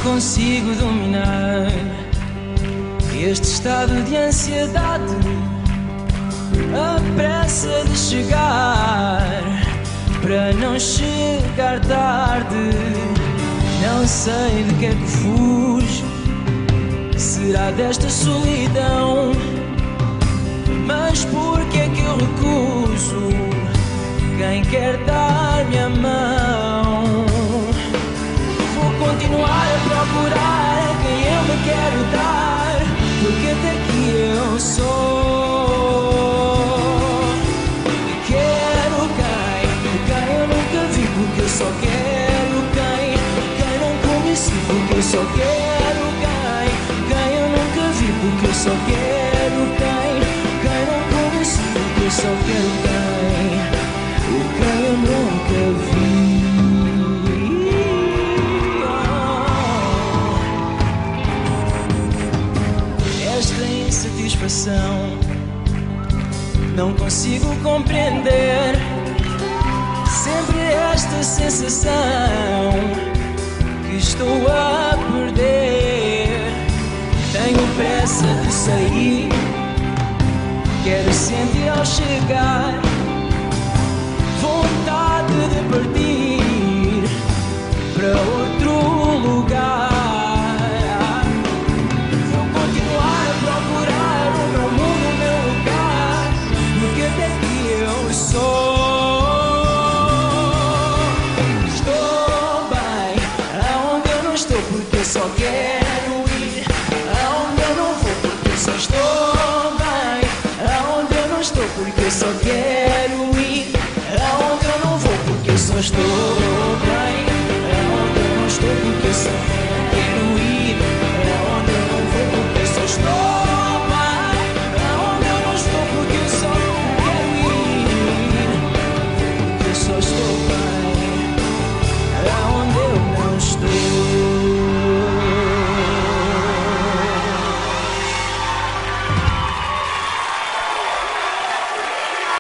consigo dominar este estado de ansiedade, a pressa de chegar para não chegar tarde. Não sei de que é que fujo, será desta solidão, mas por que é que eu recuso quem quer dar-me a mão? Vou continuar a procurar a quem eu me quero dar, porque até aqui eu sou. E quero quem eu nunca vi, porque eu só quero quem não conheci, porque eu só quero quem eu nunca vi, porque eu só quero quem não conheci, porque eu só quero quem eu nunca vi. Esta insatisfação não consigo compreender, sempre esta sensação que estou a perder. Tenho pressa de sair, quero sentir ao chegar vontade de partir para outro lugar. Vou continuar a procurar o meu mundo, o meu lugar, porque até aqui eu sou. Estou bem aonde eu não estou, porque eu só quero